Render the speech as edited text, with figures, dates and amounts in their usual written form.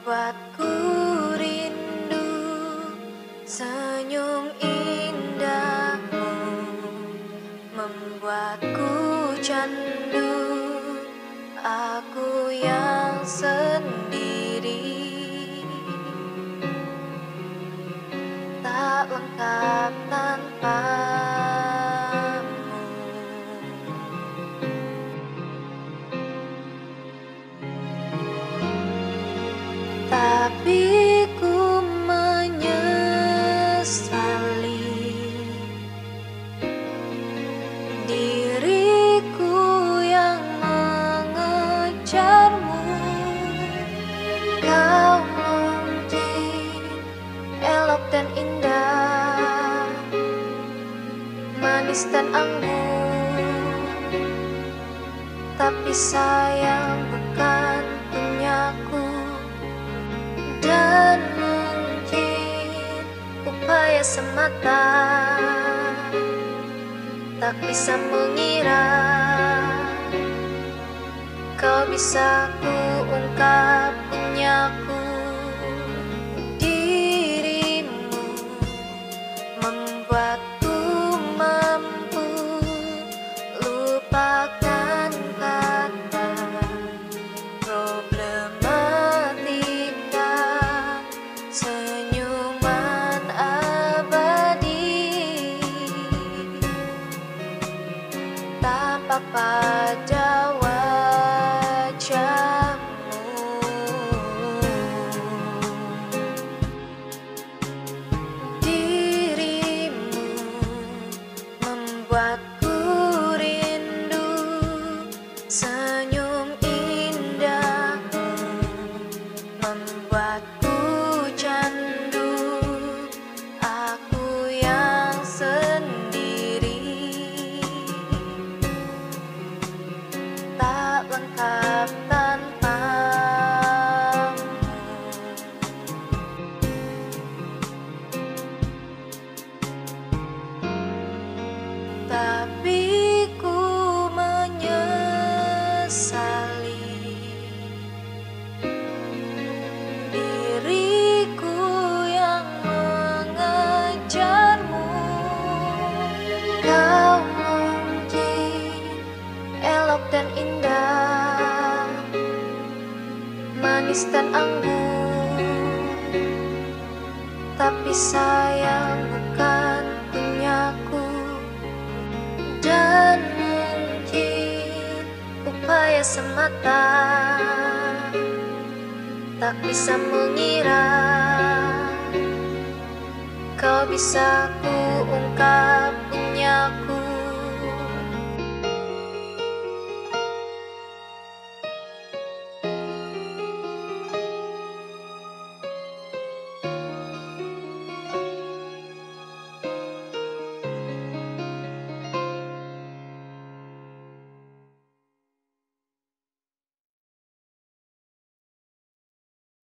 membuatku rindu senyum indahmu, membuatku candu aku yang sendiri, tak lengkap tanpamu. Tapi ku menyesali diriku yang mengejarmu. Kau mungkin elok dan indah, manis dan anggun, tapi sayang bukan punyaku. Dan mungkin upaya semata tak bisa mengira kau bisa ku ungkap punyaku. Dirimu membuatku mampu lupakan kata problematika, senyuman abadi tampak pada wajahmu. Dirimu membuatku rindu senyum indahmu, membuatku candu aku yang sendiri, tak lengkap tanpamu. Tapi ku menyesali diriku yang mengejarmu. Kau mungkin elok dan indah, manis dan anggun, tapi sayang bukan punyaku. Dan mungkin upaya semata tak bisa mengira kau bisa ku ungkap